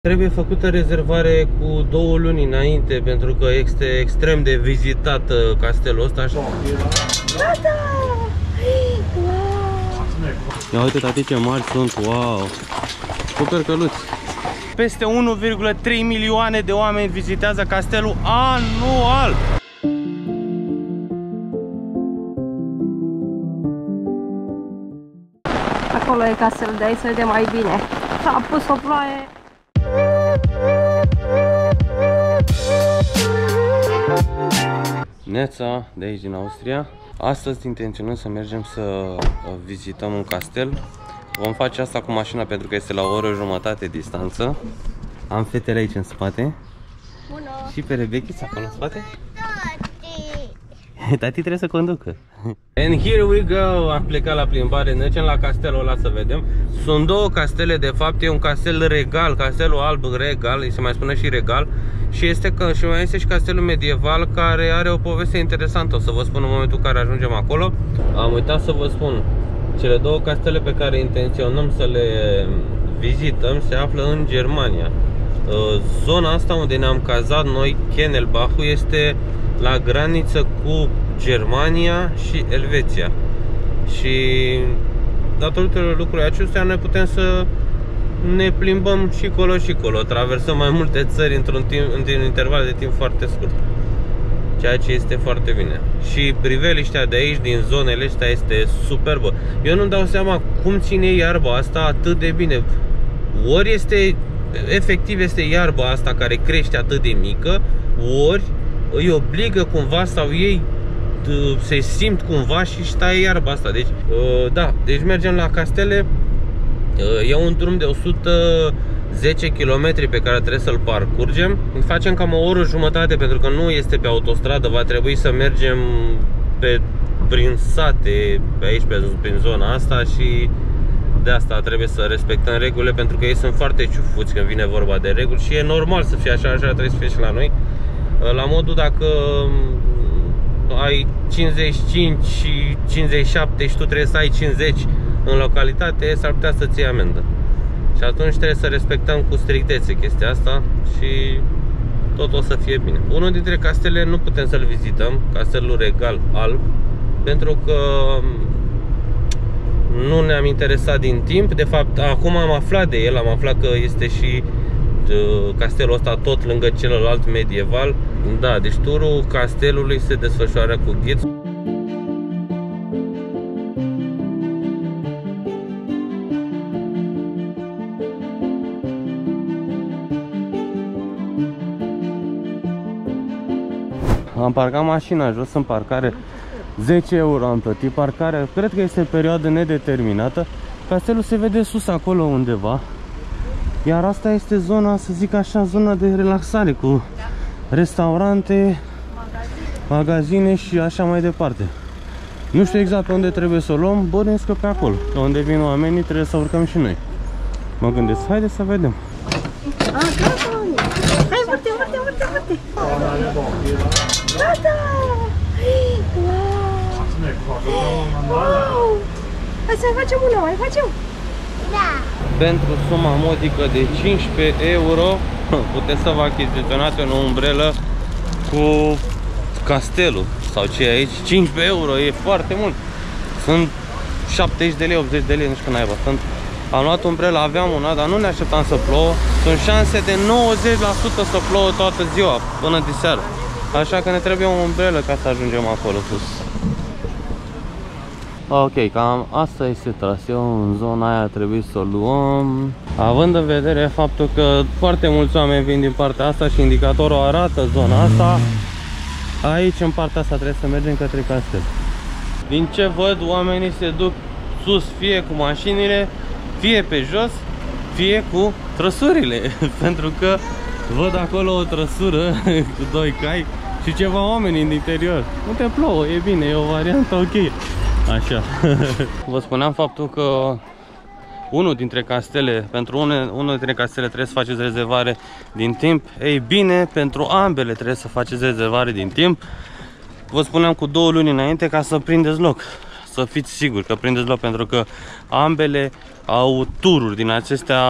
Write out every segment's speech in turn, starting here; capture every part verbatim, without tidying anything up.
Trebuie făcută rezervare cu două luni înainte, pentru că este extrem de vizitat castelul ăsta. Gata! Wow! Ia uite, tati, ce mari sunt, wow! Super căluți! Peste unu virgulă trei milioane de oameni vizitează castelul anual! Acolo e castelul, de aici se vede mai bine. S-a pus o ploaie. Neața, de aici din Austria. Astăzi intenționăm să mergem să vizităm un castel. Vom face asta cu mașina pentru că este la o oră jumătate distanță. Am fetele aici în spate. Bună. Și pe Rebechița acolo în spate. Tati trebuie să conducă. And here we go. Am plecat la plimbare, ne mergem la castelul ăla să vedem. Sunt două castele, de fapt, e un castel regal, castelul alb regal, îi se mai spune și regal. Și, este, și mai este și castelul medieval, care are o poveste interesantă. O să vă spun în momentul în care ajungem acolo. Am uitat să vă spun, cele două castele pe care intenționăm să le vizităm se află în Germania. Zona asta unde ne-am cazat noi, Kennelbach-ul, este la graniță cu Germania și Elveția. Și datorită lucrurilor acestea noi putem să ne plimbăm și colo și colo. Traversăm mai multe țări într-un timp, într-un interval de timp foarte scurt. Ceea ce este foarte bine. Și priveliștea de aici, din zonele astea, este superbă. Eu nu-mi dau seama cum ține iarba asta atât de bine. Ori este, efectiv este iarba asta care crește atât de mică, ori îi obligă cumva sau ei se simt cumva și taie iarba asta. Deci, da, deci mergem la castele. E un drum de o sută zece kilometri pe care trebuie să-l parcurgem. Facem cam o oră jumătate pentru că nu este pe autostradă. Va trebui să mergem pe, prin sate, pe aici, pe, prin zona asta. Și de asta trebuie să respectăm regulile, pentru că ei sunt foarte ciufuți când vine vorba de reguli. Și e normal să fie așa, așa trebuie să fie și la noi. La modul, dacă ai cincizeci și cinci și cincizeci și șapte și tu trebuie să ai cincizeci în localitate, s-ar putea să-ți iei amendă. Și atunci trebuie să respectăm cu strictețe chestia asta și tot o să fie bine. Unul dintre castele nu putem să-l vizităm, castelul regal alb, pentru că nu ne-am interesat din timp. De fapt, acum am aflat de el, am aflat că este și castelul ăsta tot lângă celălalt medieval. Da, deci turul castelului se desfășoară cu ghid. Am parcat mașina jos în parcare, zece euro am plătit parcarea. Cred că este perioadă nedeterminată. Castelul se vede sus acolo undeva. Iar asta este zona, să zic așa, zona de relaxare, cu restaurante, magazine și așa mai departe. Nu știu exact pe unde trebuie să o luăm, bănuiesc că pe acolo. Că unde vin oamenii trebuie să urcăm și noi. Mă gândesc, haide să vedem. Ah, gata! Hai, vârte, vârte, vârte, vârte! Gata! Wow! Wow! Hai să mai facem una, mai facem? Da! Pentru suma modică de cincisprezece euro puteți să vă achiziționați o umbrelă cu castelul sau ce e aici. cincisprezece euro e foarte mult. Sunt șaptezeci de lei, optzeci de lei, nu știu când naiba. Sunt... Am luat umbrelă, aveam una, dar nu ne așteptam să plouă. Sunt șanse de nouăzeci la sută să plouă toată ziua până de seară. Așa că ne trebuie o umbrelă ca să ajungem acolo sus. Ok, cam asta este traseul, în zona aia trebuie să o luăm. Având în vedere faptul că foarte mulți oameni vin din partea asta și indicatorul arată zona asta, aici în partea asta trebuie să mergem către castel. Din ce văd, oamenii se duc sus fie cu mașinile, fie pe jos, fie cu trăsurile. Pentru că văd acolo o trăsură cu doi cai și ceva oameni în interior. Nu te plouă, e bine, e o variantă ok. Așa. Vă spuneam faptul că unul dintre castele, pentru une, unul dintre castele trebuie să faceți rezervare din timp. Ei bine, pentru ambele trebuie să faceți rezervare din timp. Vă spuneam cu două luni înainte ca să prindeți loc. Să fiți siguri că prindeți loc, pentru că ambele au tururi din acestea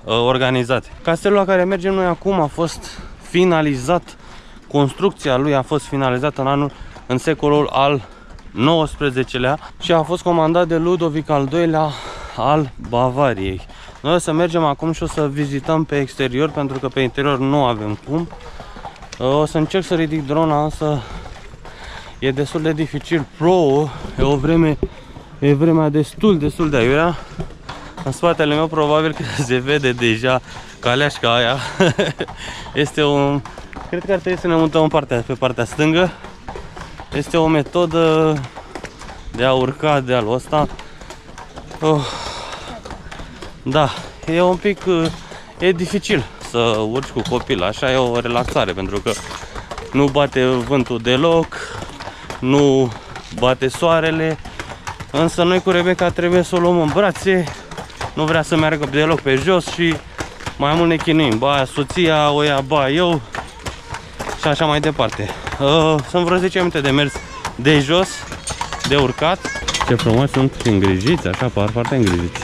uh, organizate. Castelul la care mergem noi acum a fost finalizat, construcția lui a fost finalizată în anul, în secolul al nouăsprezecelea și a fost comandat de Ludovic al doilea al Bavariei. Noi o să mergem acum și o să vizităm pe exterior, pentru că pe interior nu avem cum. O să încerc să ridic drona, însă e destul de dificil. Plouă, e o vreme, e vremea destul, destul de aiurea. În spatele meu probabil că se vede deja caleașca aia. Este un... Cred că ar trebui să ne mutăm în partea, pe partea stângă. Este o metodă de a urca dealul ăsta. Oh. Da, e un pic... E dificil să urci cu copil, așa e o relaxare, pentru că nu bate vântul deloc, nu bate soarele, însă noi cu Rebecca trebuie să o luăm în brațe, nu vrea să meargă deloc pe jos și mai mult ne chinuim, ba soția o ia, ba eu și așa mai departe. Uh, sunt vreo zece minute de mers de jos, de urcat. Ce frumos sunt îngrijiți, așa par foarte îngrijiți.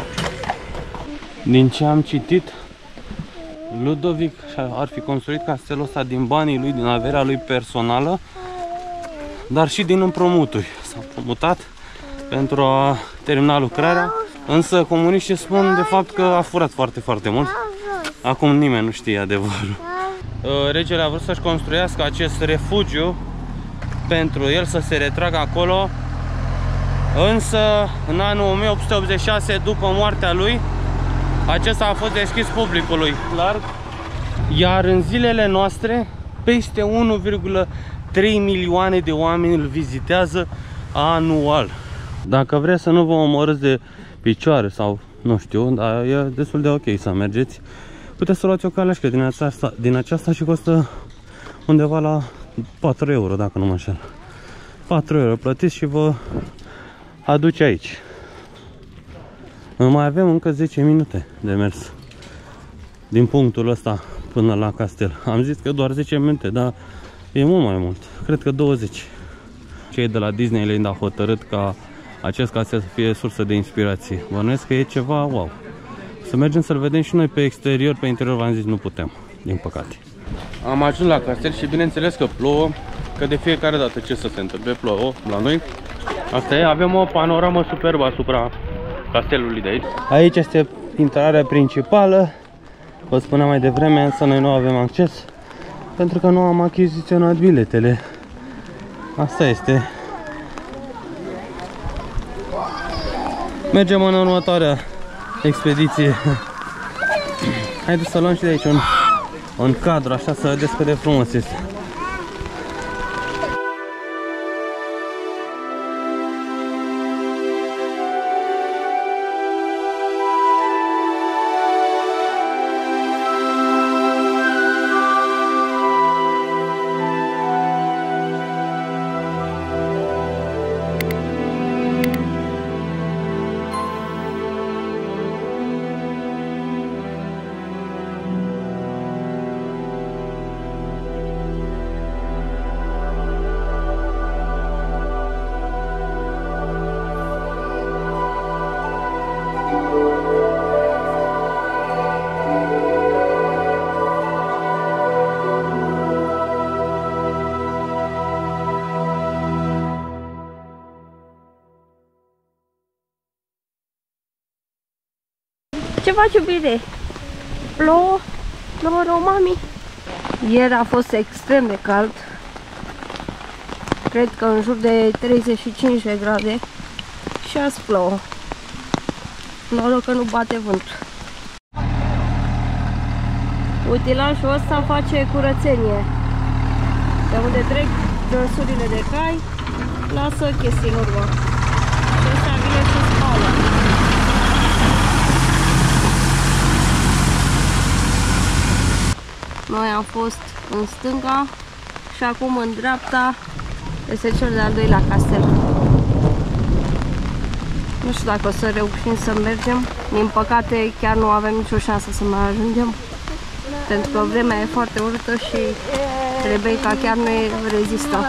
Din ce am citit, Ludovic ar fi construit castelul ăsta din banii lui, din averea lui personală, dar și din împrumuturi. S-a împrumutat pentru a termina lucrarea, însă comuniștii spun de fapt că a furat foarte, foarte mult. Acum nimeni nu știe adevărul. Regele a vrut să-și construiască acest refugiu pentru el, să se retragă acolo, însă în anul o mie opt sute optzeci și șase, după moartea lui, acesta a fost deschis publicului larg, iar în zilele noastre peste unu virgulă trei milioane de oameni îl vizitează anual. Dacă vreți să nu vă omorâți de picioare sau nu știu, dar e destul de ok să mergeți, puteți să luați o caleașcă din aceasta, din aceasta și costă undeva la patru euro, dacă nu mă înșel. patru euro plătiți și vă aduce aici. Mai avem încă zece minute de mers din punctul ăsta până la castel. Am zis că doar zece minute, dar e mult mai mult. Cred că douăzeci. Cei de la Disneyland au hotărât ca acest castel să fie sursă de inspirație. Bănuiesc că e ceva wow. Să mergem să-l vedem și noi pe exterior. Pe interior v-am zis nu putem, din păcate. Am ajuns la castel și bineînțeles că plouă, că de fiecare dată ce să se întâmple, plouă la noi. Asta e, avem o panoramă superbă asupra castelului de aici. Aici este intrarea principală. Vă spuneam mai devreme, însă noi nu avem acces pentru că nu am achiziționat biletele. Asta este. Mergem în următoarea expediție. Haideți să luăm și de aici un, un cadru, așa să vedeți cât de frumos este. Ce faci, iubire? Plouă? Plouă rău, mami? Ieri a fost extrem de cald. Cred că în jur de treizeci și cinci de grade. Și azi plouă. Noroc că nu bate vânt. Utilașul ăsta face curățenie. De unde trec trăsurile de cai, lasă chestii în urmă. Și ăsta vine și spală. Noi am fost în stânga și acum în dreapta este cel de-al doilea castel. Nu știu dacă o să reușim să mergem. Din păcate chiar nu avem nicio șansă să mai ajungem, pentru că vremea e foarte urâtă și Rebecca chiar nu rezistă.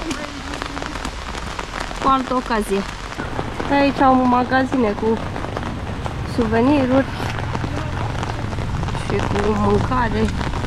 Cu altă ocazie. Aici au magazine cu suveniruri. și cu mâncare.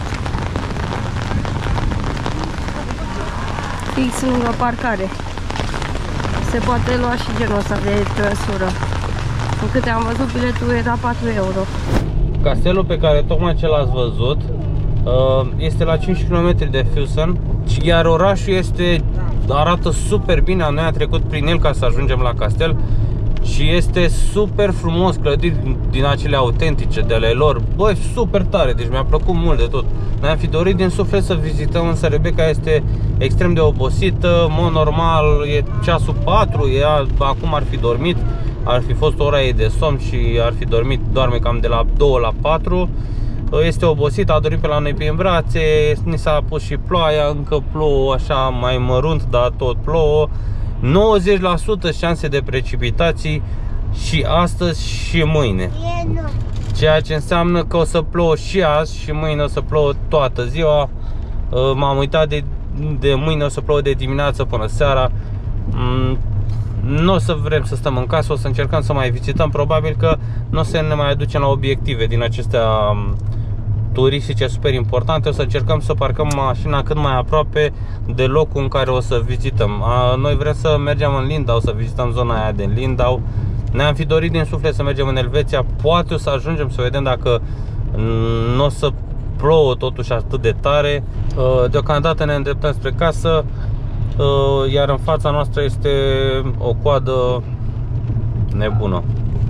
Fix lângă parcare. Se poate lua și genul ăsta de trăsură. În câte am văzut, biletul era patru euro. Castelul pe care tocmai ce l-ați văzut este la cinci kilometri de Fusen, iar orașul este, arată super bine. Noi am trecut prin el ca să ajungem la castel și este super frumos, clădiri din acele autentice de ale lor. Băi, super tare, deci mi-a plăcut mult de tot. Noi am fi dorit din suflet să vizităm, însă Rebecca este extrem de obosită. În mod normal e ceasul patru, ea acum ar fi dormit, ar fi fost ora ei de somn și ar fi dormit, doarme cam de la două la patru. Este obosit, a dormit pe la noi prin brațe, ni s-a pus și ploaia, încă plouă așa mai mărunt, dar tot plouă. nouăzeci la sută șanse de precipitații și astăzi și mâine. Ceea ce înseamnă că o să plouă și azi și mâine o să plouă toată ziua. M-am uitat de, de mâine o să plouă de dimineață până seara. Nu o să vrem să stăm în casă, o să încercăm să mai vizităm. Probabil că nu o să ne mai aducem la obiective din acestea turistice super importante. O să încercăm să parcăm mașina cât mai aproape de locul în care o să vizităm. Noi vrem să mergem în Lindau, să vizităm zona aia din Lindau. Ne-am fi dorit din suflet să mergem în Elveția. Poate o să ajungem, să vedem dacă nu o să plouă totuși atât de tare. Deocamdată ne îndreptăm spre casă, iar în fața noastră este o coadă nebună.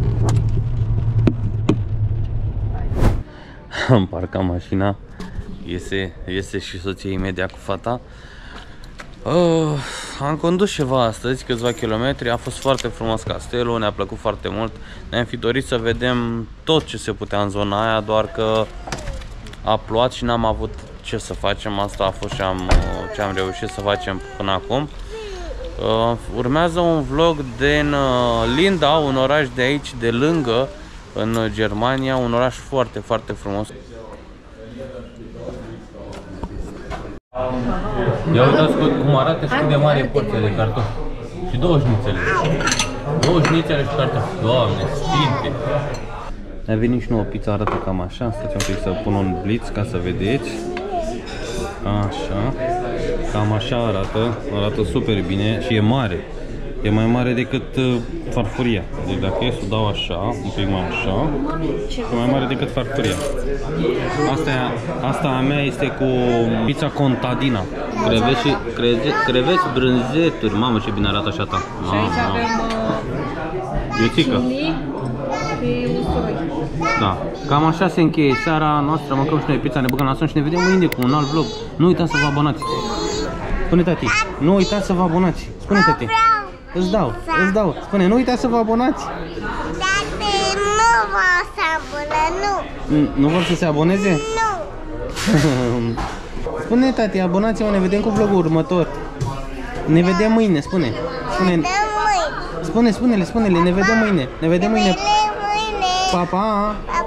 Am parcat mașina, iese, iese și soția imediat cu fata. Uh, am condus ceva astăzi, câțiva kilometri, a fost foarte frumos castelul, ne-a plăcut foarte mult. Ne-am fi dorit să vedem tot ce se putea în zona aia, doar că a plouat și n-am avut ce să facem. Asta a fost ce am, ce am reușit să facem până acum. Uh, urmează un vlog din uh, Lindau, un oraș de aici, de lângă, în Germania, un oraș foarte, foarte frumos. Ia uitați cum arată și cât de mare e porția de cartofi. Și două șnițele. Două șnițele și cartofi. Doamne, sfinte! A venit și nouă pizza, arată cam așa. Stați un pic să pun un blitz ca să vedeți. Așa. Cam așa arată. Arată super bine și e mare. E mai mare decât uh, farfuria. Deci dacă e să o dau așa, un pic mai așa, e mai mare decât farfuria. Asta, asta a mea este cu pizza contadina. Creveți și creze, creveți brânzeturi. Mamă, ce bine arată așa ta. Și aici avem uh, chili și usturoi. Da. Cam așa se încheie seara noastră. Mâncăm și noi pizza, ne băgăm la somn și ne vedem mâine cu un alt vlog. Nu uitați să vă abonați. Spune tati, nu uitați să vă abonați. Spune tati. Îți dau, îți dau. Spune, nu uitați să vă abonați. Tati, nu vreau să abonez, nu. Nu vor să se aboneze? Nu. Spune, tati, abonați-vă, ne vedem cu vlogul următor. Ne vedem mâine, spune. Spune, spune, spune-le, spune-le, ne vedem mâine. Ne vedem mâine. Mâine. Pa, pa. Pa,